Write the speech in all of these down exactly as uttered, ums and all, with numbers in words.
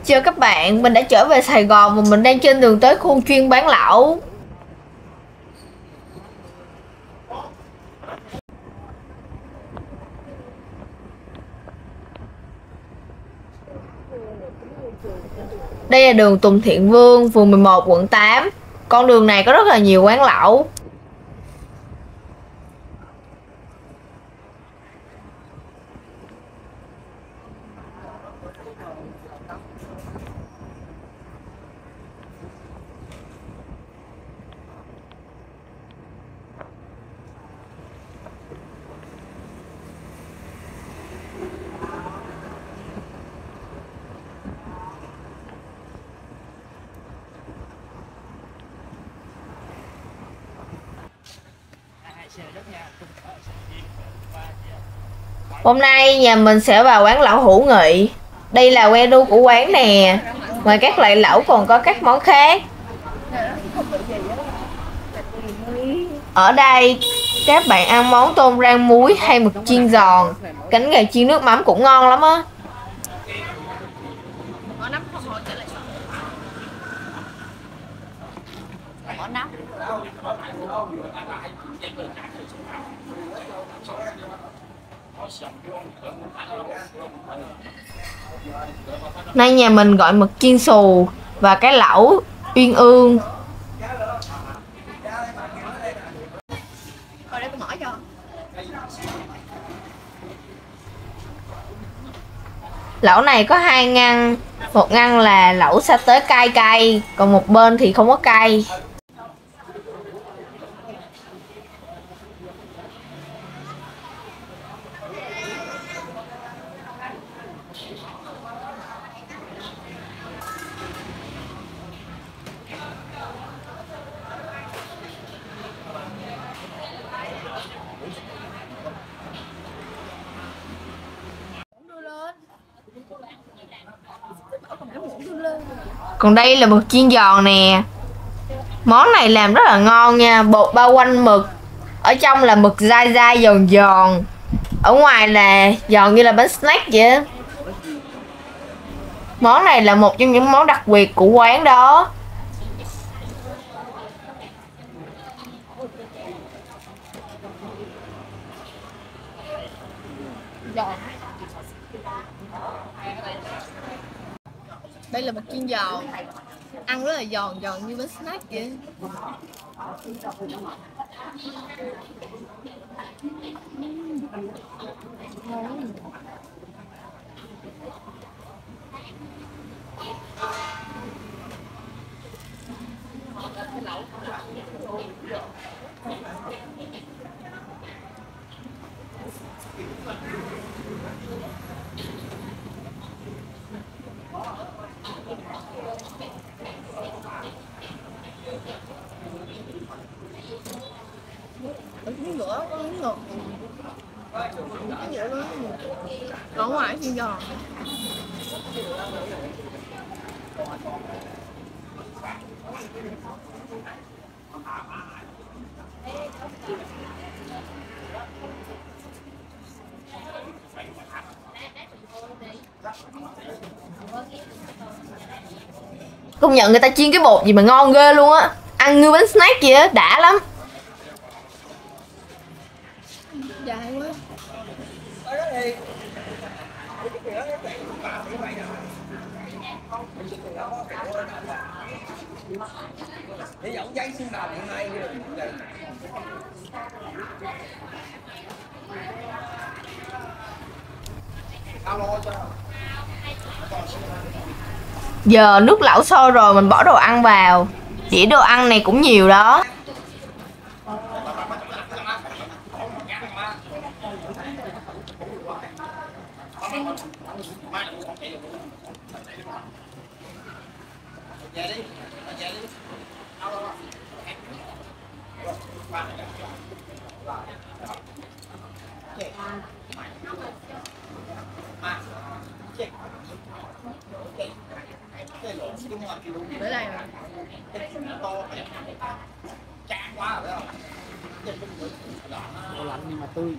Chào các bạn, mình đã trở về Sài Gòn và mình đang trên đường tới khu chuyên bán lẩu. Đây là đường Tùng Thiện Vương, phường mười một, quận tám. Con đường này có rất là nhiều quán lẩu. Hôm nay nhà mình sẽ vào quán lẩu Hữu Nghị. Đây là menu của quán nè. Ngoài các loại lẩu còn có các món khác. Ở đây các bạn ăn món tôm rang muối hay mực chiên giòn. Cánh gà chiên nước mắm cũng ngon lắm á. Nay nhà mình gọi mực chiên xù và cái lẩu uyên ương. Lẩu này có hai ngăn, một ngăn là lẩu sa tế cay cay, còn một bên thì không có cay. Còn đây là mực chiên giòn nè. Món này làm rất là ngon nha. Bột bao quanh mực, ở trong là mực dai dai giòn giòn, ở ngoài là giòn như là bánh snack vậy á. Món này là một trong những món đặc biệt của quán đó. Đây là mực chiên giòn, ăn rất là giòn giòn như bánh snack vậy. Miếng nữa, có miếng ngọt. Ở ngoài chiên giòn. Công nhận người ta chiên cái bột gì mà ngon ghê luôn á. Ăn như bánh snack vậy á, đã lắm. Dài quá. Để dẫn giấy xuống đầu hiện nay Giờ nước lẩu sôi rồi, mình bỏ đồ ăn vào. Đĩa đồ ăn này cũng nhiều đó. Để đây mà. đồ lạnh nhưng mà tươi.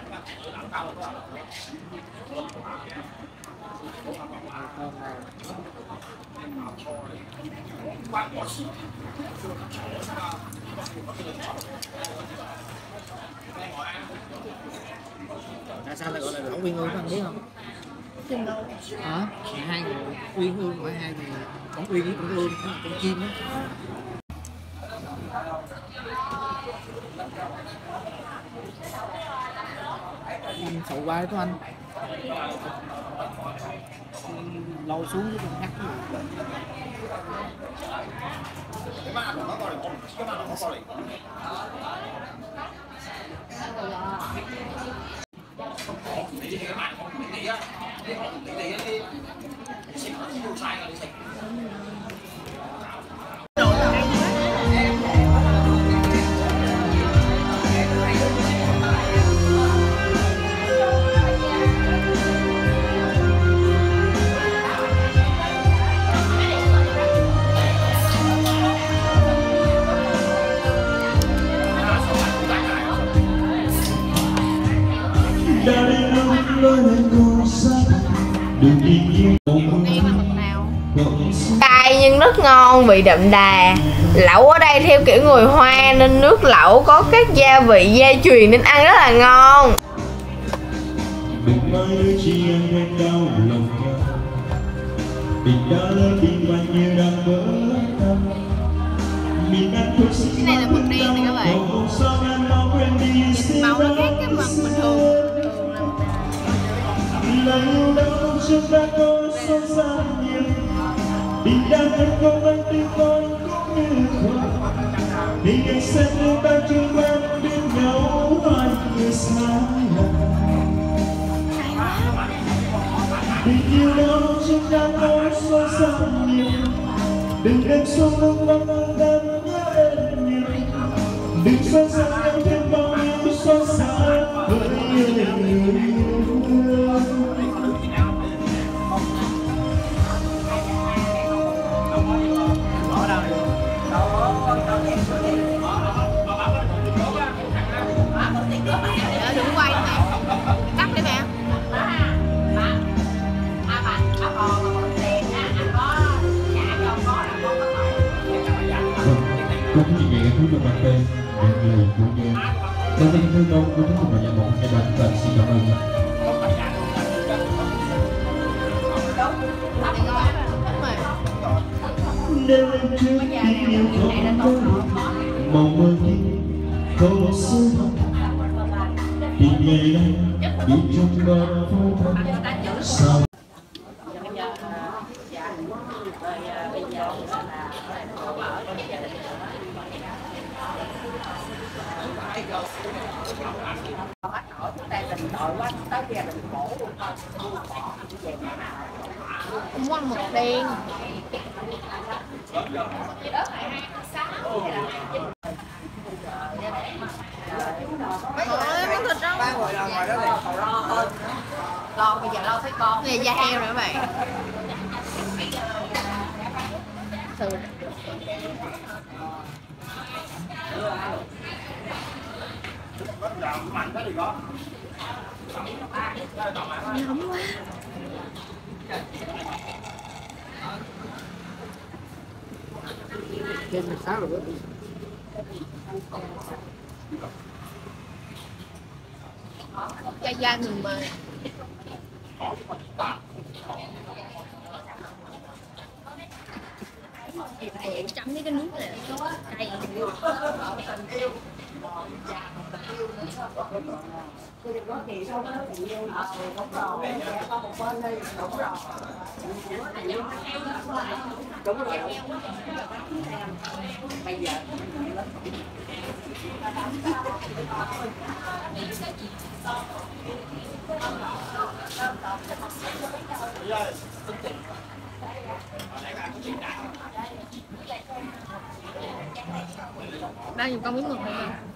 Tại sao lại gọi là lẩu Uyên Ương anh biết không? Hả? Hai người Uyên Ương phải hai người, con Uyên với con Ương, con chim đó. Anh sầu vai của anh lôi xuống với con ngắt cay nhưng rất ngon, vị đậm đà. Lẩu ở đây theo kiểu người Hoa nên nước lẩu có các gia vị gia truyền nên ăn rất là ngon. Cái này là mực đen này các bạn. Nhìn màu nó khác cái mực bình thường. Tình đang thật không anh tình con cũng như không. Tình anh xem như ta chưa quen biết nhau hai người xa lạ. Tình yêu đó chúng ta có so sánh nhiều. Đừng em xuống nước mắt đang nhớ em nhiều. Đừng so sánh em thêm bao nhiêu so sánh với người yêu. Đừng quay mẹ, cắt đi mẹ. Cô quý vị nghe thú trong bản tên những người của nghe. Đầu tiên thương đông của chúng tôi là một ngày bạn và xin cảm ơn. Đêm trước tình yêu không có mong mơ kia không một sớm tình ngày nay bị trong bao phố thanh sao. Không ăn mực đen. Ôi, thịt đâu? Lo bây giờ lo thấy con. Này da heo nữa bạn. Nóng quá. trên mười sáu rồi. Chai da mình mà. Này chấm với cái nước này cay. Đúng rồi. Bây giờ Bao nhiêu con miếng mực này không?